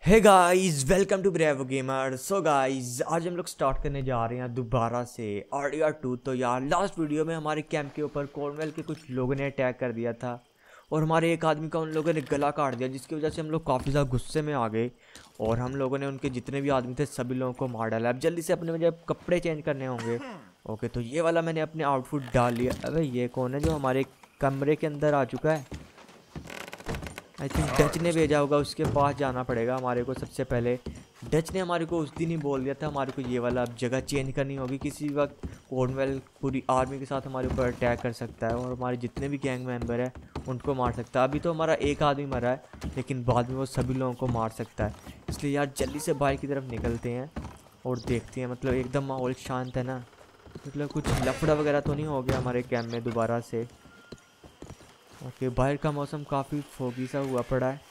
Hey guys, welcome to Bravo Gamer. So guys, आज हम लोग स्टार्ट करने जा रहे हैं दोबारा से RDR2। तो यार, लास्ट वीडियो में हमारे कैंप के ऊपर कॉर्नवेल के कुछ लोगों ने अटैक कर दिया था और हमारे एक आदमी का उन लोगों ने गला काट दिया, जिसकी वजह से हम लोग काफ़ी ज़्यादा गुस्से में आ गए और हम लोगों ने उनके जितने भी आदमी थे सभी लोगों को मार डाला। अब जल्दी से अपने मुझे कपड़े चेंज करने होंगे। ओके, तो ये वाला मैंने अपने आउटफिट डाल लिया। अबे ये कौन है जो हमारे कमरे के अंदर आ चुका है? आई थिंक डच ने भेजा होगा, उसके पास जाना पड़ेगा हमारे को सबसे पहले। डच ने हमारे को उस दिन ही बोल दिया था हमारे को ये वाला अब जगह चेंज करनी होगी। किसी वक्त कॉर्नवेल पूरी आर्मी के साथ हमारे ऊपर अटैक कर सकता है और हमारे जितने भी गैंग मेंबर है उनको मार सकता है। अभी तो हमारा एक आदमी मरा है, लेकिन बाद में वो सभी लोगों को मार सकता है। इसलिए यार जल्दी से बाहर की तरफ निकलते हैं और देखते हैं। मतलब एकदम माहौल शांत है ना, मतलब कुछ लफड़ा वगैरह तो नहीं हो गया हमारे कैंप में दोबारा से। ओके, बाहर का मौसम काफ़ी फोगी सा हुआ पड़ा है,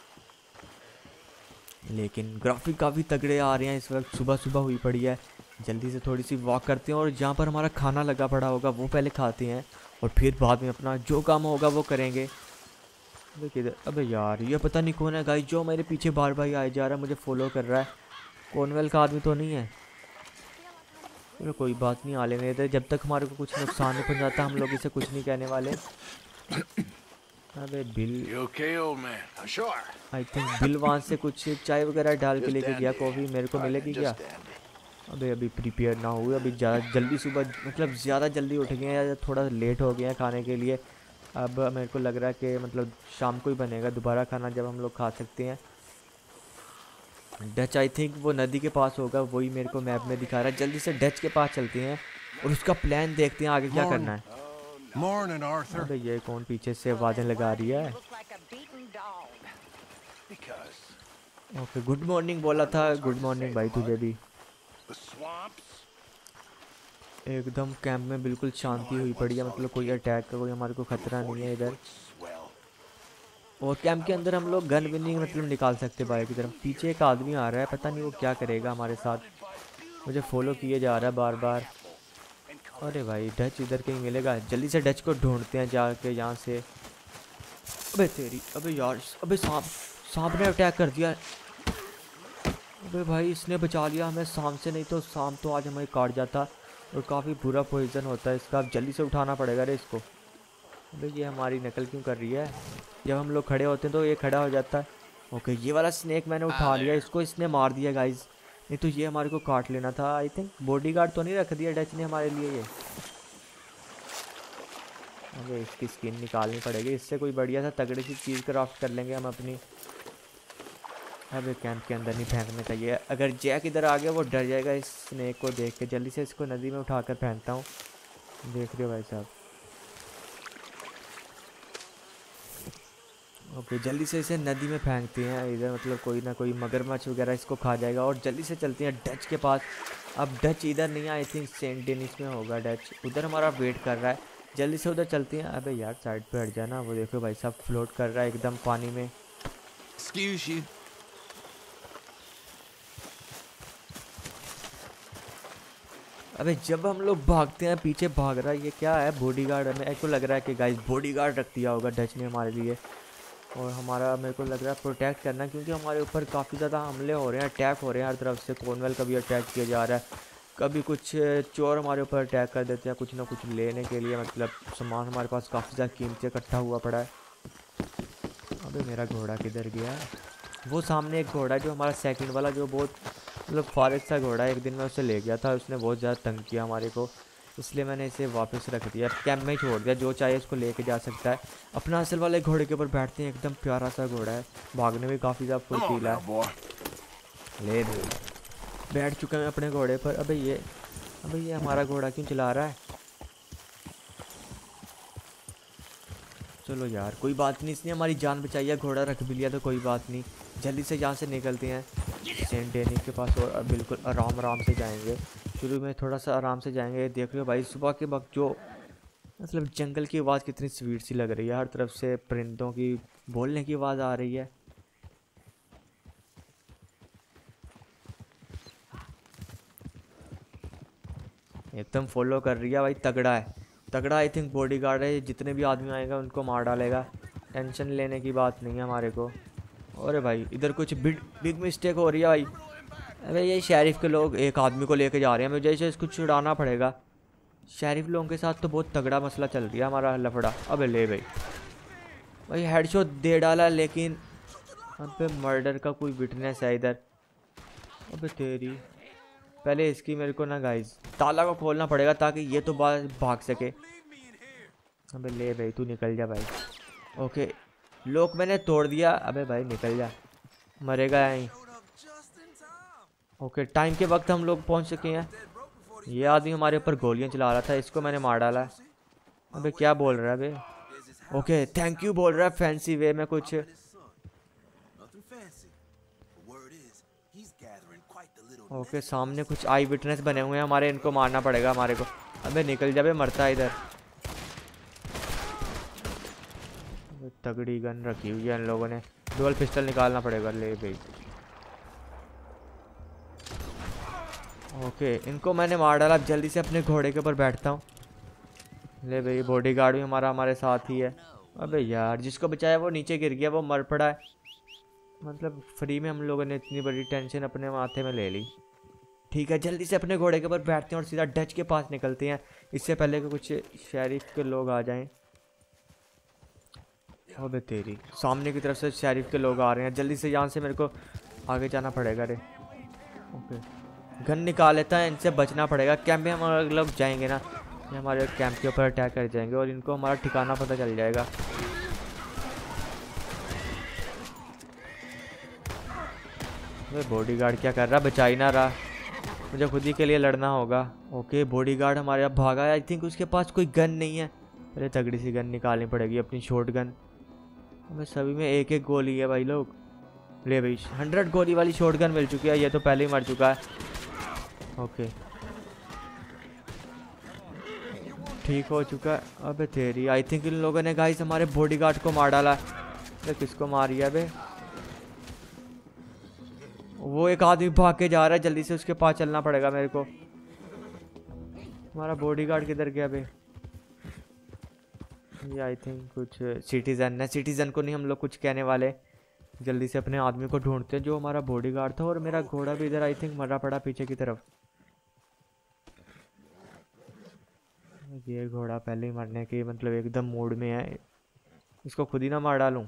लेकिन ग्राफिक काफ़ी तगड़े आ रहे हैं। इस वक्त सुबह सुबह हुई पड़ी है। जल्दी से थोड़ी सी वॉक करते हैं और जहाँ पर हमारा खाना लगा पड़ा होगा वो पहले खाते हैं और फिर बाद में अपना जो काम होगा वो करेंगे। अबे किधर? अबे यार, ये पता नहीं कौन है गाइस जो मेरे पीछे बार बार आए जा रहा है, मुझे फॉलो कर रहा है। कॉर्नवेल का आदमी तो नहीं है? चलो कोई बात नहीं, आ लेने देते। जब तक हमारे को कुछ नुकसान नहीं पहुँचाता हम लोग इसे कुछ नहीं कहने वाले। अबे बिल, आई थिंक बिल वहाँ से कुछ चाय वगैरह डाल के लेके गया। कॉफ़ी मेरे को मिलेगी क्या? अबे अभी प्रिपेयर ना हुए, अभी ज़्यादा जल्दी सुबह, मतलब ज़्यादा जल्दी उठ गए हैं या थोड़ा लेट हो गए हैं खाने के लिए। अब मेरे को लग रहा है कि मतलब शाम को ही बनेगा दोबारा खाना जब हम लोग खा सकते हैं। डच आई थिंक वो नदी के पास होगा, वही मेरे को मैप में दिखा रहा है। जल्दी से डच के पास चलते हैं और उसका प्लान देखते हैं आगे क्या करना है। अबे ये कौन पीछे से आवाजें लगा रही है? ओके, गुड मॉर्निंग बोला था। गुड मॉर्निंग भाई तुझे भी। एकदम कैंप में बिल्कुल शांति हुई पड़ी है, मतलब कोई अटैक का कोई हमारे को खतरा नहीं है इधर। और कैंप के अंदर हम लोग गन भी नहीं मतलब निकाल सकते बाहर की तरफ। पीछे एक आदमी आ रहा है, पता नहीं वो क्या करेगा हमारे साथ। मुझे फॉलो किए जा रहा है बार बार। अरे भाई, डच इधर कहीं मिलेगा? जल्दी से डच को ढूंढते हैं जाके यहाँ से। अबे तेरी, अबे यार, अबे सांप, सांप ने अटैक कर दिया। अबे भाई, इसने बचा लिया हमें सांप से, नहीं तो सांप तो आज हमें काट जाता और काफ़ी बुरा पॉइजन होता है इसका। अब जल्दी से उठाना पड़ेगा रे इसको। अबे ये हमारी नकल क्यों कर रही है? जब हम लोग खड़े होते हैं तो ये खड़ा हो जाता है। ओके, ये वाला स्नेक मैंने उठा लिया, इसको इसने मार दिया गाइज, नहीं तो ये हमारे को काट लेना था। आई थिंक बॉडीगार्ड तो नहीं रख दिया डच ने हमारे लिए ये। अबे इसकी स्किन निकालनी पड़ेगी, इससे कोई बढ़िया सा तगड़ी सी चीज़ क्राफ्ट कर लेंगे हम अपनी। अबे कैंप के अंदर नहीं फेंकना चाहिए, अगर जैक इधर आ गया वो डर जाएगा इस स्नेक को देख के। जल्दी से इसको नदी में उठाकर फेंकता हूँ। देख रहे हो भाई साहब? ओके, जल्दी से इसे नदी में फेंकते हैं इधर, मतलब कोई ना कोई मगरमच्छ वगैरह इसको खा जाएगा। और जल्दी से चलते हैं डच के पास। अब डच इधर नहीं है, आई थिंक सेंट डेनिस में होगा डच, उधर हमारा वेट कर रहा है। जल्दी से उधर चलते हैं। अबे यार साइड पे हट जाना। वो देखो भाई साहब फ्लोट कर रहा है एकदम पानी में। Excuse you. अबे जब हम लोग भागते हैं पीछे भाग रहा है ये क्या है? बॉडीगार्ड। हमें को लग रहा है कि गाइस बॉडीगार्ड रख दिया होगा डच ने हमारे लिए और हमारा मेरे को लग रहा है प्रोटेक्ट करना, क्योंकि हमारे ऊपर काफ़ी ज़्यादा हमले हो रहे हैं, अटैक हो रहे हैं हर तरफ से। कॉर्नवेल का भी अटैक किया जा रहा है, कभी कुछ चोर हमारे ऊपर अटैक कर देते हैं कुछ ना कुछ लेने के लिए। मतलब सामान हमारे पास काफ़ी ज़्यादा कीमती इकट्ठा हुआ पड़ा है। अबे मेरा घोड़ा किधर गया? वो सामने एक घोड़ा है जो हमारा सेकंड वाला, जो बहुत मतलब फारिग सा घोड़ा है। एक दिन मैं उसे ले गया था, उसने बहुत ज़्यादा तंग किया हमारे को, इसलिए मैंने इसे वापस रख दिया, कैंप में ही छोड़ दिया। जो चाहे इसको लेके जा सकता है। अपना असल वाले घोड़े के ऊपर बैठते हैं, एकदम प्यारा सा घोड़ा है, भागने में काफ़ी ज़्यादा फुर्तीला है। ले बैठ चुका मैं अपने घोड़े पर। अबे ये हमारा घोड़ा क्यों चला रहा है? चलो यार कोई बात नहीं, इसने हमारी जान बचाई है, घोड़ा रख भी लिया तो कोई बात नहीं। जल्दी से यहाँ से निकलते हैं सेंट डेनिस के पास और बिल्कुल आराम आराम से जाएंगे। शुरू में थोड़ा सा आराम से जाएंगे। देख रहे हो भाई सुबह के वक्त जो मतलब जंगल की आवाज़ कितनी स्वीट सी लग रही है, हर तरफ से परिंदों की बोलने की आवाज़ आ रही है। एकदम फॉलो कर रही है भाई, तगड़ा है तगड़ा। आई थिंक बॉडीगार्ड है, जितने भी आदमी आएगा उनको मार डालेगा। टेंशन लेने की बात नहीं है हमारे को। अरे भाई इधर कुछ बिग मिस्टेक हो रही है भाई। अबे ये शेरिफ के लोग एक आदमी को लेके जा रहे हैं, मुझे इसे इसको छुड़ाना पड़ेगा। शेरिफ लोगों के साथ तो बहुत तगड़ा मसला चल रहा है हमारा लफड़ा। अबे ले भाई हेडशॉट दे डाला, लेकिन अब पे मर्डर का कोई विटनेस है इधर। अबे तेरी, पहले इसकी मेरे को ना गाइस ताला को खोलना पड़ेगा ताकि ये तो भाग सके। अबे ले भाई तू निकल जा भाई। ओके लॉक मैंने तोड़ दिया। अबे भाई निकल जा, मरेगा यहीं। ओके टाइम के वक्त हम लोग पहुंच चुके हैं। ये आदमी हमारे ऊपर गोलियां चला रहा था, इसको मैंने मार डाला। अबे क्या बोल रहा है अबे? ओके थैंक यू बोल रहा है फैंसी वे में कुछ। ओके सामने कुछ आई विटनेस बने हुए हैं हमारे, इनको मारना पड़ेगा हमारे को। अबे निकल जा बे, मरता है इधर। तगड़ी गन रखी हुई है इन लोगों ने, डुअल पिस्टल निकालना पड़ेगा। ले भाई ओके इनको मैंने मार डाला। अब जल्दी से अपने घोड़े के ऊपर बैठता हूँ। ले भाई बॉडीगार्ड भी हमारे साथ ही है। अबे यार जिसको बचाया वो नीचे गिर गया, वो मर पड़ा है। मतलब फ्री में हम लोगों ने इतनी बड़ी टेंशन अपने माथे में ले ली। ठीक है जल्दी से अपने घोड़े के ऊपर बैठते हैं और सीधा डच के पास निकलते हैं, इससे पहले कि कुछ शेरिफ के लोग आ जाएं। अबे तेरी, सामने की तरफ से शेरिफ के लोग आ रहे हैं। जल्दी से यहाँ से मेरे को आगे जाना पड़ेगा। रे ओके गन निकाल लेता है, इनसे बचना पड़ेगा। कैंप में हम लोग जाएंगे ना, ये हमारे कैंप के ऊपर अटैक कर जाएंगे और इनको हमारा ठिकाना पता चल जाएगा। बॉडीगार्ड क्या कर रहा, बचा ही ना रहा। मुझे खुद ही के लिए लड़ना होगा। ओके बॉडीगार्ड हमारे अब भागा है। आई थिंक उसके पास कोई गन नहीं है। अरे तगड़ी सी गन निकालनी पड़ेगी, अपनी शॉर्ट गन। हमें सभी में एक एक गोली है भाई लोग। ले भाई 100 गोली वाली शॉर्ट गन मिल चुकी है, ये तो पहले ही मर चुका है। ओके ठीक हो चुका है। अबे तेरी, आई थिंक इन लोगों ने गाइस हमारे बॉडीगार्ड को मार डाला। अरे किसको मारी है बे? वो एक आदमी भाग के जा रहा है, जल्दी से उसके पास चलना पड़ेगा मेरे को। हमारा बॉडीगार्ड किधर गया बे? ये आई थिंक कुछ सिटीजन है। सिटीजन को नहीं हम लोग कुछ कहने वाले। जल्दी से अपने आदमी को ढूंढते हैं जो हमारा बॉडीगार्ड था। और मेरा घोड़ा भी इधर आई थिंक मरा पड़ा पीछे की तरफ। ये घोड़ा पहले ही मरने के मतलब एकदम मूड में है, इसको खुद ही ना मार डालूं।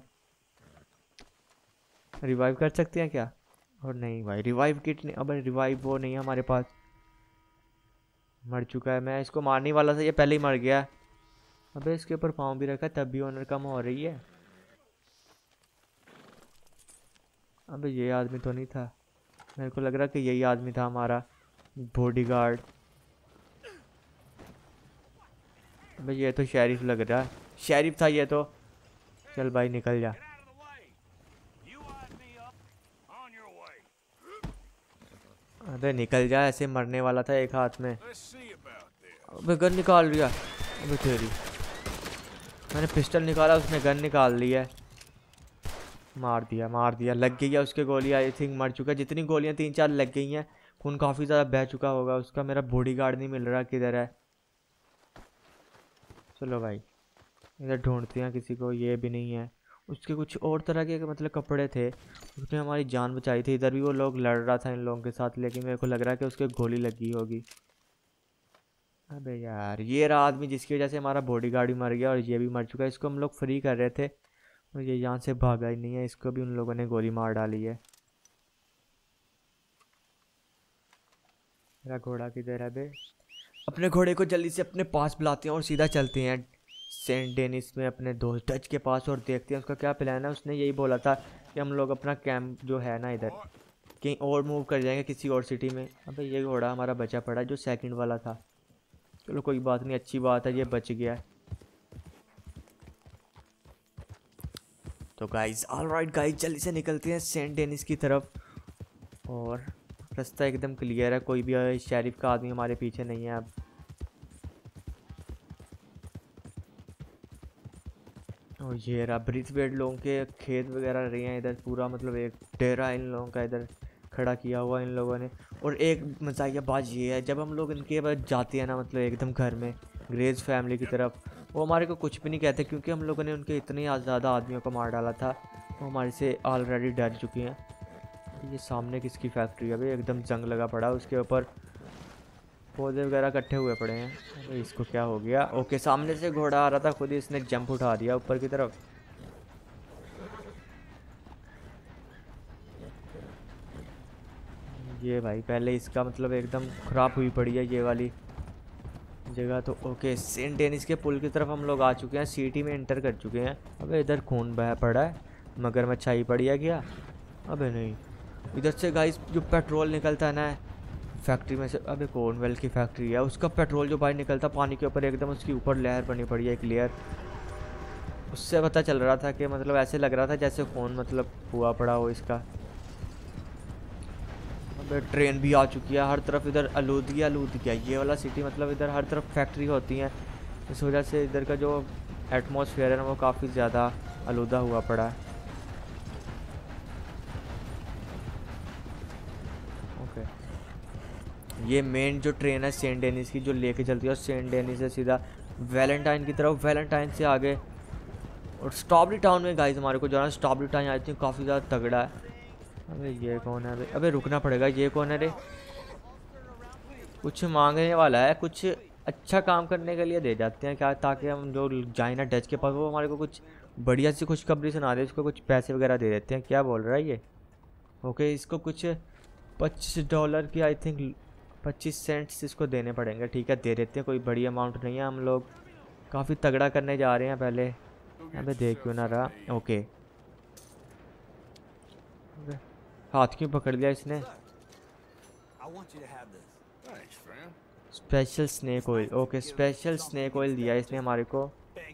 रिवाइव कर सकते हैं क्या? और नहीं भाई रिवाइव किट नहीं। अब रिवाइव वो नहीं है हमारे पास, मर चुका है। मैं इसको मारने वाला था, ये पहले ही मर गया। अबे इसके ऊपर पाँव भी रखा तब भी ऑनर कम हो रही है। अबे ये आदमी तो नहीं था, मेरे को लग रहा कि यही आदमी था हमारा बॉडीगार्ड। अबे ये तो शेरिफ लग रहा है, शेरिफ था ये तो। चल भाई निकल जा। अबे निकल जा, ऐसे मरने वाला था एक हाथ में। अबे गन निकाल लिया। अबे तेरी, मैंने पिस्टल निकाला उसने गन निकाल ली है। मार दिया लग गई है उसके गोली। आई थिंक मर चुका है। जितनी गोलियां 3-4 लग गई हैं, खून काफ़ी ज़्यादा बह चुका होगा उसका। मेरा बॉडीगार्ड नहीं मिल रहा, किधर है? चलो भाई इधर ढूंढते हैं किसी को। ये भी नहीं है। उसके कुछ और तरह के मतलब कपड़े थे, उसने हमारी जान बचाई थी। इधर भी वो लोग लड़ रहा था इन लोगों के साथ, लेकिन मेरे को लग रहा है कि उसके गोली लगी होगी। अबे यार ये रहा आदमी जिसकी वजह से हमारा बॉडीगार्ड भी मर गया और ये भी मर चुका है। इसको हम लोग फ्री कर रहे थे और ये यहाँ से भागा ही नहीं है, इसको भी उन लोगों ने गोली मार डाली है। मेरा घोड़ा किधर है बे? अपने घोड़े को जल्दी से अपने पास बुलाते हैं और सीधा चलते हैं सेंट डेनिस में अपने दोस्त डच के पास और देखते हैं उसका क्या प्लान है। उसने यही बोला था कि हम लोग अपना कैंप जो है ना इधर कहीं और मूव कर जाएंगे किसी और सिटी में। अबे ये घोड़ा हमारा बचा पड़ा जो सेकंड वाला था। चलो कोई बात नहीं, अच्छी बात है ये बच गया है। तो गाइज ऑलराइट गाइज जल्दी से निकलते हैं सेंट डेनिस की तरफ। और रास्ता एकदम क्लियर है, कोई भी शेरिफ का आदमी हमारे पीछे नहीं है अब। और ये रहा ब्रिथवेट लोगों के खेत वगैरह रहे हैं इधर। पूरा मतलब एक डेरा इन लोगों का इधर खड़ा किया हुआ इन लोगों ने। और एक मज़ाकिया बात ये है, जब हम लोग इनके पास जाते हैं ना मतलब एकदम घर में ग्रेज फैमिली की तरफ, वो हमारे को कुछ भी नहीं कहते क्योंकि हम लोगों ने उनके इतने ज़्यादा आदमियों को मार डाला था। वो हमारे से ऑलरेडी डर चुकी हैं। ये सामने किसकी फैक्ट्री है भाई, एकदम जंग लगा पड़ा, उसके ऊपर पौधे वगैरह इकट्ठे हुए पड़े हैं। अरे इसको क्या हो गया? ओके, सामने से घोड़ा आ रहा था, खुद ही इसने जंप उठा दिया ऊपर की तरफ। ये भाई पहले इसका मतलब एकदम ख़राब हुई पड़ी है ये वाली जगह तो। ओके, सेंट डेनिस के पुल की तरफ हम लोग आ चुके हैं, सिटी में एंटर कर चुके हैं। अबे इधर खून बह पड़ा है, मगर मैं छाई पड़ी है क्या? अबे नहीं, इधर से गाइस जो पेट्रोल निकलता है ना फैक्ट्री में से, अबे कॉर्नवेल की फैक्ट्री है, उसका पेट्रोल जो भाई निकलता पानी के ऊपर, एकदम उसके ऊपर लहर बनी पड़ी है, एक लेयर। उससे पता चल रहा था कि मतलब ऐसे लग रहा था जैसे खून मतलब हुआ पड़ा हो इसका। अबे ट्रेन भी आ चुकी है, हर तरफ इधर आलूदगी आलूदगी है। ये वाला सिटी मतलब इधर हर तरफ फैक्ट्री होती हैं, इस वजह से इधर का जो एटमॉस्फेयर है ना वो काफ़ी ज़्यादा आलूदा हुआ पड़ा है। ये मेन जो ट्रेन है सेंट डेनिस की जो लेके चलती है, और सेंट डेनिस से सीधा वैलेंटाइन की तरफ, वैलेंटाइन से आगे और स्ट्रॉबेरी टाउन में गाइस हमारे को जाना। स्ट्रॉबेरी टाउन आई थिंक काफ़ी ज़्यादा तगड़ा है। अबे ये कौन है? अबे रुकना पड़ेगा, ये कौन है रे? कुछ मांगने वाला है, कुछ अच्छा काम करने के लिए दे जाते हैं क्या, ताकि हम जो जाए ना डच के पास वो हमारे को कुछ बढ़िया सी खुशखबरी सुना दे, उसको कुछ पैसे वगैरह दे देते हैं। क्या बोल रहा है ये? ओके, इसको कुछ $25 की आई थिंक 25 सेंट्स इसको देने पड़ेंगे। ठीक है, दे देते हैं, कोई बड़ी अमाउंट नहीं है, हम लोग काफ़ी तगड़ा करने जा रहे हैं पहले। अबे देख क्यों ना रहा। ओके, हाथ क्यों पकड़ लिया इसने? Special snake oil. Okay, special snake oil दिया इसने हमारे को।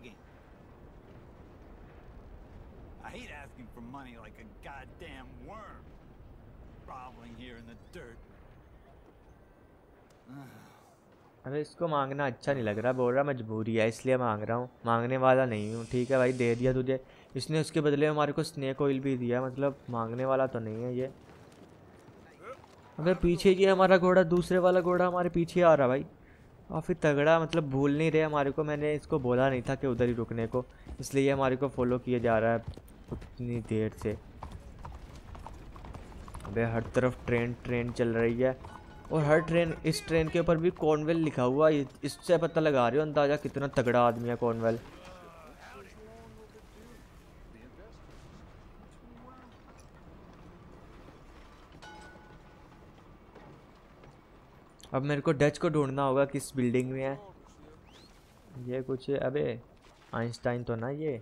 अबे इसको मांगना अच्छा नहीं लग रहा, बोल रहा मजबूरी है इसलिए मांग रहा हूँ, मांगने वाला नहीं हूँ। ठीक है भाई, दे दिया तुझे। इसने उसके बदले हमारे को स्नेक ऑयल भी दिया, मतलब मांगने वाला तो नहीं है ये। अबे पीछे ये हमारा घोड़ा, दूसरे वाला घोड़ा हमारे पीछे आ रहा भाई, काफ़ी तगड़ा, मतलब भूल नहीं रहे हमारे को। मैंने इसको बोला नहीं था कि उधर ही रुकने को, इसलिए हमारे को फॉलो किए जा रहा है उतनी देर से। अबे हर तरफ ट्रेन ट्रेन चल रही है, और हर ट्रेन, इस ट्रेन के ऊपर भी कॉर्नवेल लिखा हुआ है। इससे पता लगा रहे हो अंदाज़ा कितना तगड़ा आदमी है कॉर्नवेल। अब मेरे को डच को ढूंढना होगा किस बिल्डिंग में है ये कुछ। अबे आइंस्टाइन तो ना ये,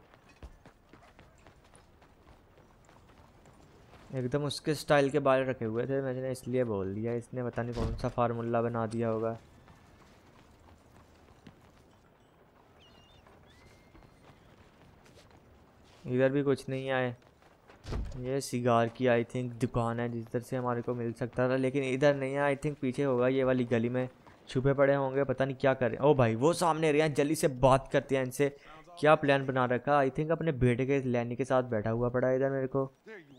एकदम उसके स्टाइल के बाल रखे हुए थे, मैंने इसलिए बोल दिया। इसने पता नहीं कौन सा फार्मूला बना दिया होगा। इधर भी कुछ नहीं आए। ये सिगार की आई थिंक दुकान है जिधर से हमारे को मिल सकता था, लेकिन इधर नहीं है। आई थिंक पीछे होगा, ये वाली गली में छुपे पड़े होंगे, पता नहीं क्या कर रहे हैं। ओ भाई वो सामने रहे हैं, जल्दी से बात करते हैं इनसे, क्या प्लान बना रखा। आई थिंक अपने बेटे के लैनी के साथ बैठा हुआ पड़ा है इधर मेरे को।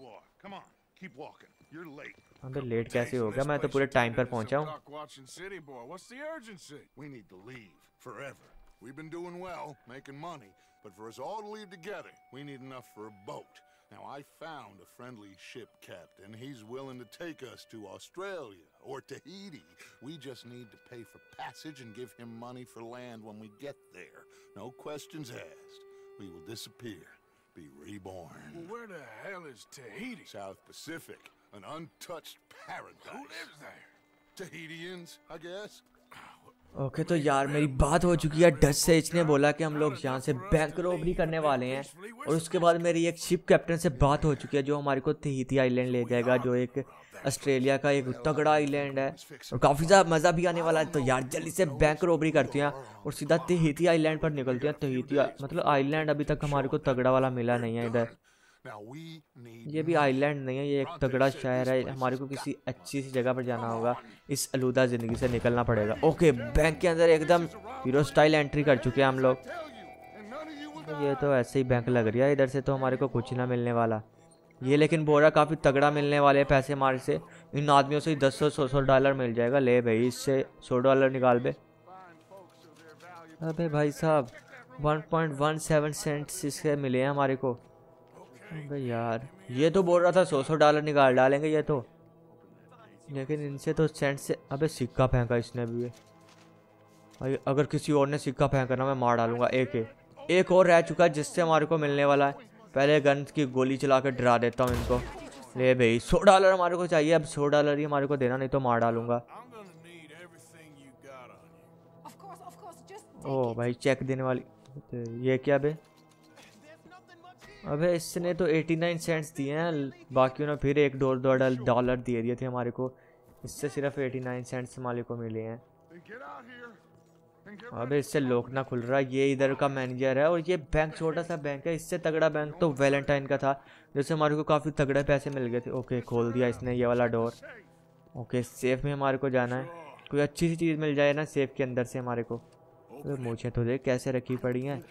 अबे लेट कैसे हो गया, मैं तो पूरे टाइम पर पहुंचा हूँ। But for us all to leave together, we need enough for a boat. Now, I found a friendly ship captain. He's willing to take us to Australia or Tahiti. We just need to pay for passage and give him money for land when we get there. No questions asked. We will disappear, be reborn. Well, where the hell is Tahiti? South Pacific, an untouched paradise. Who lives there? Tahitians, I guess. Okay तो यार मेरी बात हो चुकी है Dutch से। इसने बोला कि हम लोग यहाँ से बैंक रॉबरी करने वाले हैं, और उसके बाद मेरी एक शिप कैप्टन से बात हो चुकी है जो हमारे को तहीती आइलैंड ले जाएगा, जो एक ऑस्ट्रेलिया का एक तगड़ा आइलैंड है, और काफ़ी ज़्यादा मज़ा भी आने वाला है। तो यार जल्दी से बैंक रॉबरी करते हैं और सीधा तहीती आइलैंड पर निकलते हैं। तहीती मतलब आइलैंड अभी तक हमारे को तगड़ा वाला मिला नहीं है इधर। ये भी आइलैंड नहीं है, ये एक तगड़ा शहर है। हमारे को किसी अच्छी सी जगह पर जाना होगा, इस आलूदा ज़िंदगी से निकलना पड़ेगा। ओके, बैंक के अंदर एकदम हीरो स्टाइल एंट्री कर चुके हैं हम लोग। ये तो ऐसे ही बैंक लग रही है, इधर से तो हमारे को कुछ ना मिलने वाला। ये लेकिन बोरा काफ़ी तगड़ा मिलने वाले पैसे हमारे से। इन आदमियों से 100-100 डॉलर मिल जाएगा। ले भाई इससे $100 निकाल बे। अबे भाई साहब 1.17 सेंट्स इससे मिले हैं हमारे को। अबे यार ये तो बोल रहा था $100 निकाल डालेंगे ये तो, लेकिन इनसे तो सेंट से। अबे सिक्का फेंका इसने भी। भाई अगर किसी और ने सिक्का फेंका ना मैं मार डालूंगा। एक और रह चुका है जिससे हमारे को मिलने वाला है। पहले गन की गोली चला कर डरा देता हूँ इनको। ले भाई $100 हमारे को चाहिए, अब $100 ही हमारे को देना, नहीं तो मार डालूंगा। ओ भाई चेक देने वाली, ये क्या बे? अबे इसने तो 89 सेंट्स दिए हैं, बाकियों ने फिर $1 दे दिए थे हमारे को। इससे सिर्फ 89 सेंट्स हमारे को मिले हैं। अबे इससे लोक ना खुल रहा। ये इधर का मैनेजर है और ये बैंक छोटा सा बैंक है। इससे तगड़ा बैंक तो वैलेंटाइन का था, जैसे हमारे को काफ़ी तगड़े पैसे मिल गए थे। ओके खोल दिया इसने ये वाला डोर। ओके सेफ में हमारे को जाना है, कोई अच्छी सी चीज़ मिल जाए ना सेफ के अंदर से हमारे को। तो मुझे तो देख कैसे रखी पड़ी हैं।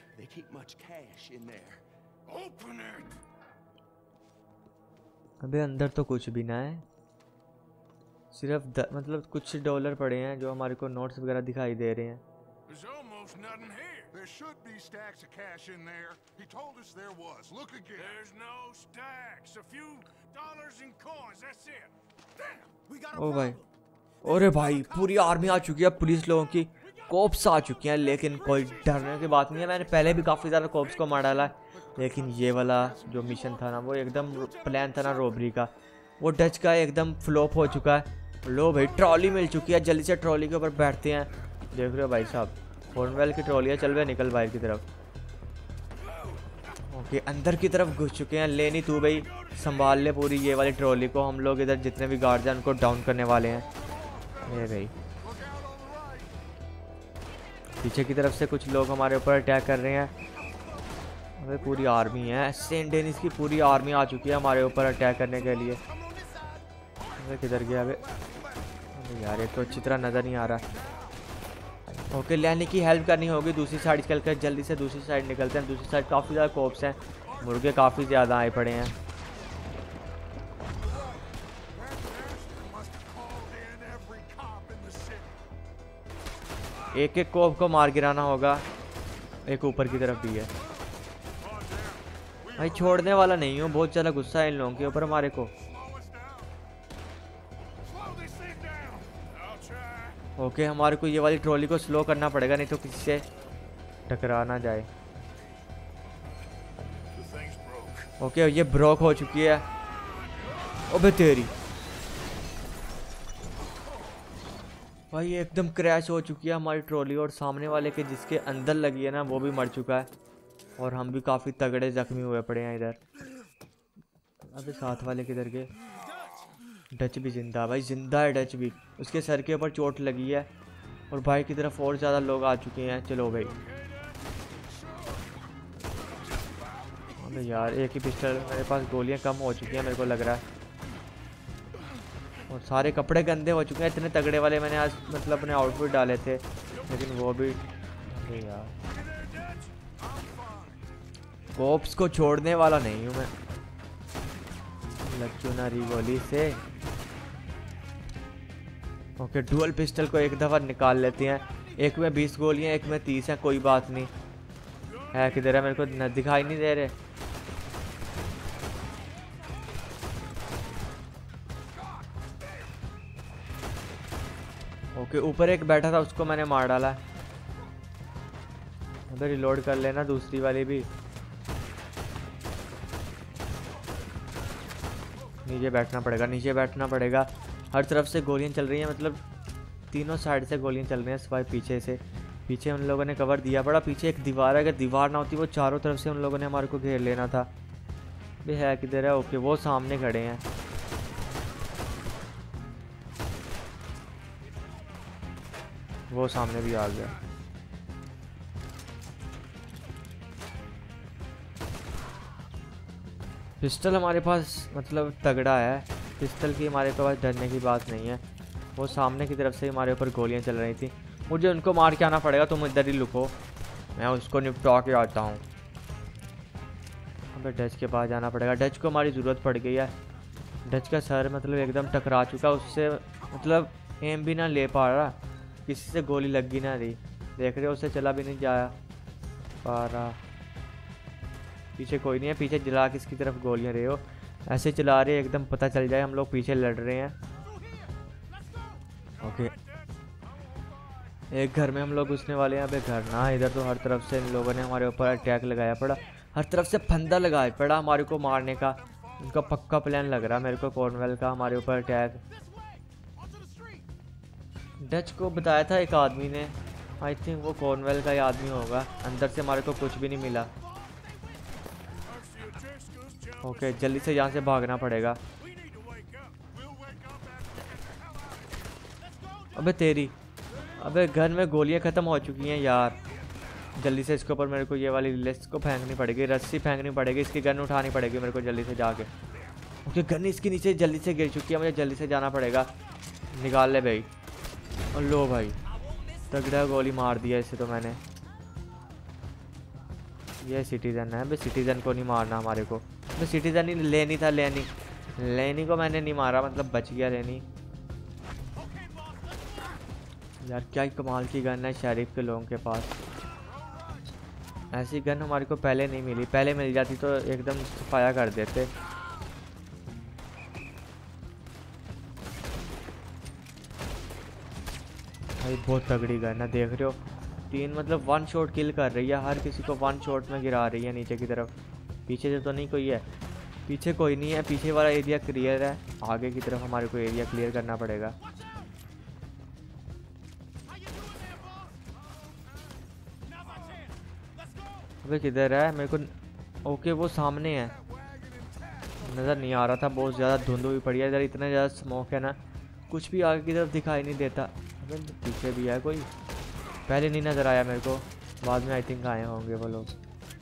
अबे अंदर तो कुछ भी ना है, सिर्फ मतलब कुछ डॉलर पड़े हैं जो हमारे को नोट्स वगैरह दिखाई दे रहे हैं। There's almost nothing here. There should be stacks of cash in there. He told us there was. Look again. There's no stacks. A few dollars in coins. That's it. Damn. We got ओ भाई, अरे भाई पूरी army आ चुकी है, police लोगों की cops आ चुकी हैं, लेकिन कोई डरने की बात नहीं है। मैंने पहले भी काफ़ी ज़्यादा कोप्स को मार डाला, लेकिन ये वाला जो मिशन था ना वो एकदम प्लान था ना रॉबरी का, वो डच का एकदम फ्लॉप हो चुका है। लो भाई ट्रॉली मिल चुकी है, जल्दी से ट्रॉली के ऊपर बैठते हैं। देख रहे हो भाई साहब कॉर्नवेल की ट्रॉली है, चल भाई निकल बाहर की तरफ। ओके अंदर की तरफ घुस चुके हैं। लेनी तू भाई संभाल ले पूरी ये वाली ट्रॉली को, हम लोग इधर जितने भी गार्ड हैं उनको डाउन करने वाले हैं। ये भाई पीछे की तरफ से कुछ लोग हमारे ऊपर अटैक कर रहे हैं। अबे पूरी आर्मी है, सेंट डेनिस की पूरी आर्मी आ चुकी है हमारे ऊपर अटैक करने के लिए। अबे किधर गया? अबे यार ये तो अच्छी तरह नज़र नहीं आ रहा। ओके लेने की हेल्प करनी होगी, दूसरी साइड चल कर जल्दी से दूसरी साइड निकलते हैं। दूसरी साइड काफ़ी ज़्यादा कोप्स हैं, मुर्गे काफ़ी ज़्यादा आए पड़े हैं। एक एक कोप को मार गिराना होगा। एक ऊपर की तरफ भी है भाई, छोड़ने वाला नहीं हूँ, बहुत ज़्यादा गुस्सा है इन लोगों के ऊपर हमारे को। ओके हमारे को ये वाली ट्रॉली को स्लो करना पड़ेगा, नहीं तो किसी से टकरा ना जाए। ओके ये ब्रोक हो चुकी है। अबे तेरी भाई ये एकदम क्रैश हो चुकी है हमारी ट्रॉली, और सामने वाले के जिसके अंदर लगी है ना वो भी मर चुका है, और हम भी काफ़ी तगड़े जख्मी हुए पड़े हैं इधर। अबे साथ वाले किधर गए? डच भी जिंदा, भाई जिंदा है डच भी, उसके सर के ऊपर चोट लगी है, और भाई की तरफ और ज़्यादा लोग आ चुके हैं। चलो भाई अबे यार एक ही पिस्टल, मेरे पास गोलियां कम हो चुकी हैं मेरे को लग रहा है, और सारे कपड़े गंदे हो चुके हैं। इतने तगड़े वाले मैंने आज मतलब अपने आउटफिट डाले थे, लेकिन वो भी अबे यार कोप्स को छोड़ने वाला नहीं हूँ मैं, लग क्यों ना रही गोली से। ओके डुअल पिस्टल को एक दफ़ा निकाल लेते हैं, एक में 20 गोलियां एक में 30 है, कोई बात नहीं है। किधर है मेरे को दिखाई नहीं दे रहे। ओके ऊपर एक बैठा था उसको मैंने मार डाला। उधर रिलोड कर लेना दूसरी वाली भी। नीचे बैठना पड़ेगा, नीचे बैठना पड़ेगा। हर तरफ से गोलियां चल रही हैं, मतलब तीनों साइड से गोलियां चल रही हैं। सिवाय पीछे से, पीछे उन लोगों ने कवर दिया पड़ा। पीछे एक दीवार है, अगर दीवार ना होती वो चारों तरफ से उन लोगों ने हमारे को घेर लेना था। भी है किधर है? ओके वो सामने खड़े हैं। वो सामने भी आ गया। पिस्टल हमारे पास मतलब तगड़ा है, पिस्टल की हमारे पास डरने की बात नहीं है। वो सामने की तरफ से हमारे ऊपर गोलियां चल रही थी, मुझे उनको मार के आना पड़ेगा। तुम इधर ही लुको, मैं उसको निपटा के आता हूँ। अबे डच के पास जाना पड़ेगा, डच को हमारी ज़रूरत पड़ गई है। डच का सर मतलब एकदम टकरा चुका, उससे मतलब एम भी ना ले पा रहा, किसी से गोली लग भी ना रही। देख रहे हो उससे चला भी नहीं जाया पा रहा। पीछे कोई नहीं है। पीछे जला किसकी तरफ गोलियां रहे हो, ऐसे चला रहे एकदम पता चल जाए हम लोग पीछे लड़ रहे हैं। ओके एक घर में हम लोग घुसने वाले हैं। अबे घर ना, इधर तो हर तरफ से इन लोगों ने हमारे ऊपर अटैक लगाया पड़ा, हर तरफ से फंदा लगाया पड़ा हमारे को मारने का। उनका पक्का प्लान लग रहा है मेरे को कॉर्नवेल का हमारे ऊपर अटैक। डच को बताया था एक आदमी ने, आई थिंक वो कॉर्नवेल का ही आदमी होगा। अंदर से हमारे को कुछ भी नहीं मिला। ओके जल्दी से यहाँ से भागना पड़ेगा। अबे तेरी, अबे गन में गोलियां ख़त्म हो चुकी हैं यार। जल्दी से इसके ऊपर मेरे को ये वाली लिस्ट को फेंकनी पड़ेगी, रस्सी फेंकनी पड़ेगी, इसकी गन उठानी पड़ेगी मेरे को जल्दी से जाके। ओके गन इसके नीचे जल्दी से गिर चुकी है, मुझे जल्दी से जाना पड़ेगा। निकाल ले भाई। और लो भाई तगड़ा गोली मार दिया इसे तो मैंने। ये सिटीजन है, भाई सिटीजन को नहीं मारना हमारे को। मैं सिटीजन ही लेनी था, लेनी को मैंने नहीं मारा, मतलब बच गया लेनी। यार क्या कमाल की गन है शरीफ के लोगों के पास। ऐसी गन हमारे को पहले नहीं मिली, पहले मिल जाती तो एकदम सफाया कर देते। भाई बहुत तगड़ी गन है, देख रहे हो 3 मतलब 1 शॉट किल कर रही है, हर किसी को 1 शॉट में गिरा रही है नीचे की तरफ। पीछे से तो नहीं कोई है, पीछे कोई नहीं है, पीछे वाला एरिया क्लियर है। आगे की तरफ हमारे को एरिया क्लियर करना पड़ेगा। अबे किधर है मेरे को? ओके वो सामने है, नज़र नहीं आ रहा था, बहुत ज़्यादा धुंध हुई पड़ी है इधर, इतना ज़्यादा स्मोक है ना, कुछ भी आगे की तरफ दिखाई नहीं देता। अबे पीछे भी है कोई, पहले नहीं नज़र आया मेरे को, बाद में आई थिंक आए होंगे वो लोग।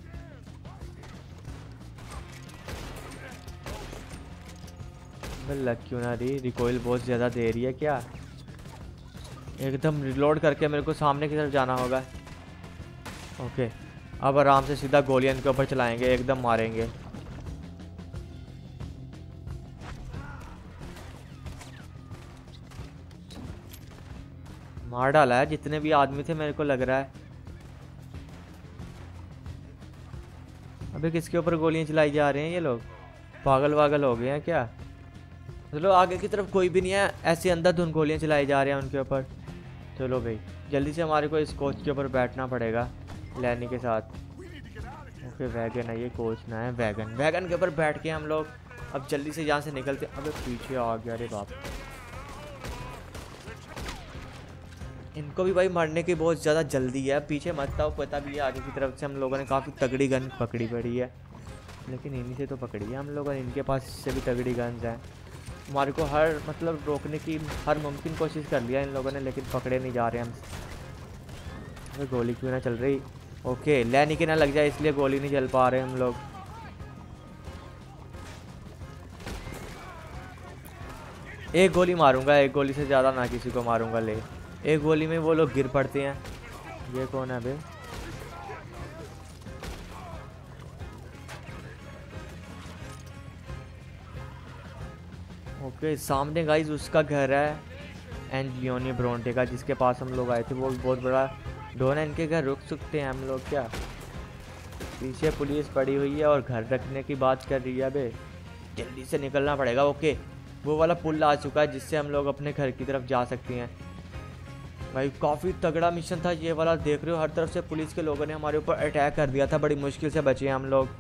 लग क्यों ना रही, रिकॉइल बहुत ज़्यादा दे रही है क्या? एकदम रिलोड करके मेरे को सामने की तरफ जाना होगा। ओके अब आराम से सीधा गोलियां इनके ऊपर चलाएंगे, एकदम मारेंगे। मार डाला है जितने भी आदमी थे मेरे को लग रहा है। अबे किसके ऊपर गोलियां चलाई जा रहे हैं ये लोग, पागल वागल हो गए हैं क्या? चलो आगे की तरफ कोई भी नहीं है, ऐसे अंधाधुंध गोलियां चलाई जा रहे हैं उनके ऊपर। चलो भाई जल्दी से हमारे को इस कोच के ऊपर बैठना पड़ेगा लैनी के साथ। ओके वैगन है ये, कोच ना है वैगन। वैगन के ऊपर बैठ के हम लोग अब जल्दी से यहाँ से निकलते। अबे पीछे आ गया, अरे बाप। इनको भी भाई मरने की बहुत ज़्यादा जल्दी है, पीछे मत आओ। पता भी है आगे की तरफ से हम लोगों ने काफ़ी तगड़ी गन पकड़ी पड़ी है, लेकिन इन्हीं से तो पकड़ी है हम लोगों ने, इनके पास से भी तगड़ी गन्स हैं। हमारे को हर मतलब रोकने की हर मुमकिन कोशिश कर लिया इन लोगों ने, लेकिन पकड़े नहीं जा रहे हम। गोली क्यों ना चल रही? ओके लैनी के ना लग जाए इसलिए गोली नहीं चल पा रहे हम लोग। एक गोली मारूंगा, एक गोली से ज़्यादा ना किसी को मारूंगा। ले एक गोली में वो लोग गिर पड़ते हैं। ये कौन है बे? ओके सामने गाइस उसका घर है एंजियोनी ब्रोंटे का, जिसके पास हम लोग आए थे। वो बहुत बड़ा डोन है, इनके घर रुक सकते हैं हम लोग क्या? पीछे पुलिस पड़ी हुई है और घर रखने की बात कर रही है। बे जल्दी से निकलना पड़ेगा। ओके वो वाला पुल आ चुका है जिससे हम लोग अपने घर की तरफ जा सकते हैं। भाई काफ़ी तगड़ा मिशन था ये वाला, देख रहे हो हर तरफ से पुलिस के लोगों ने हमारे ऊपर अटैक कर दिया था, बड़ी मुश्किल से बचे हैं हम लोग।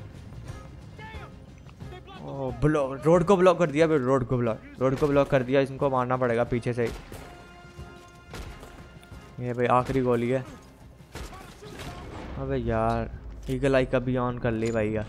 ब्लॉक, रोड को ब्लॉक कर दिया, रोड को ब्लॉक कर दिया। इनको मारना पड़ेगा पीछे से। ये भाई आखिरी गोली है। अबे यार ईगल आई कभी ऑन कर ली भैया।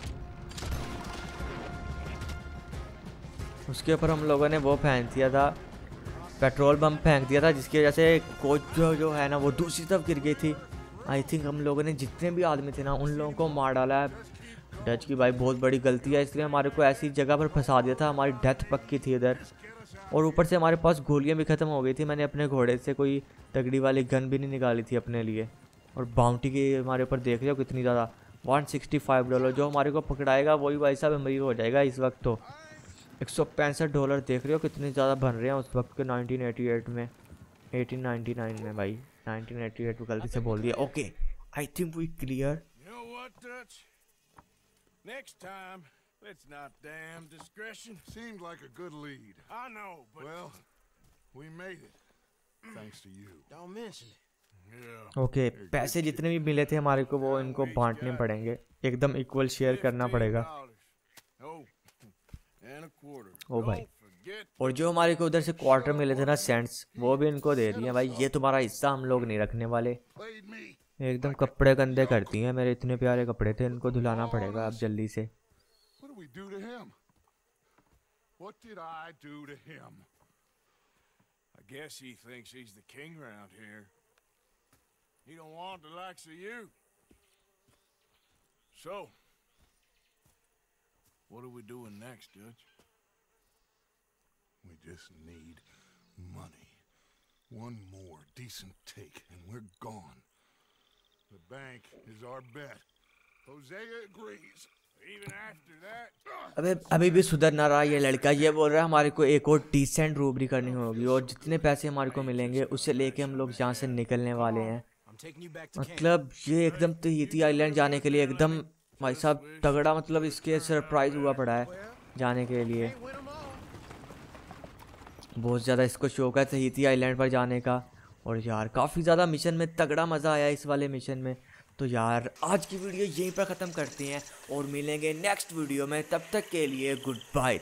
उसके ऊपर हम लोगों ने वो फेंक दिया था, पेट्रोल बम फेंक दिया था, जिसकी वजह से कोच जो है ना वो दूसरी तरफ गिर गई थी। आई थिंक हम लोगों ने जितने भी आदमी थे ना उन लोगों को मार डाला है। डच की भाई बहुत बड़ी गलती है, इसलिए हमारे को ऐसी जगह पर फंसा दिया था, हमारी डेथ पक्की थी इधर। और ऊपर से हमारे पास गोलियां भी ख़त्म हो गई थी। मैंने अपने घोड़े से कोई तगड़ी वाली गन भी नहीं निकाली थथी अपने लिए। और बाउंटी की हमारे ऊपर देख रहे हो कितनी ज़्यादा, $165। जो हमारे को पकड़ाएगा वही भाई साहब अमीर हो जाएगा इस वक्त। तो $165 देख रहे हो कितने ज़्यादा बन रहे हैं उस वक्त के 1988 में, 1899 में भाई, 1988 में गलती से बोल दिया। Okay I think we clear. Next time, let's not damn discretion. Seemed like a good lead. I know, but Well, we made it. Thanks to you. don't mention it. Yeah. Okay पैसे जितने भी मिले थे हमारे को वो इनको बांटने पड़ेंगे, एकदम इक्वल शेयर करना पड़ेगा। Oh, and a quarter. ओ भाई, Don't forget. और जो हमारे को उधर से क्वार्टर मिले थे ना सेंट्स, वो भी इनको दे दिए भाई। ये तुम्हारा हिस्सा हम लोग नहीं रखने वाले। Played me. एकदम कपड़े गंदे करती हैं, मेरे इतने प्यारे कपड़े थे, इनको धुलाना पड़ेगा अब जल्दी से। What do we do to him? What did I do to him? I guess he thinks he's the king around here. He don't want the likes of you. So, what are we doing next, Dutch? We just need money. One more decent take, and we're gone. The bank is our bet. Hosea agrees. Even after that. अबे अभी भी सुधर ना रहा ये लड़का। ये बोल रहा है हमारे को एक और डिसेंट रोबरी करनी होगी, और जितने पैसे हमारे को मिलेंगे उससे लेके हम लोग यहाँ से निकलने वाले हैं। मतलब ये एकदम तहीती आइलैंड जाने के लिए एकदम भाई साहब तगड़ा, मतलब इसके सरप्राइज हुआ पड़ा है जाने के लिए। बहुत ज़्यादा इसको शौक है तहीती आइलैंड पर जाने का। और यार काफ़ी ज़्यादा मिशन में तगड़ा मज़ा आया इस वाले मिशन में। तो यार आज की वीडियो यहीं पर ख़त्म करते हैं और मिलेंगे नेक्स्ट वीडियो में। तब तक के लिए गुड बाय।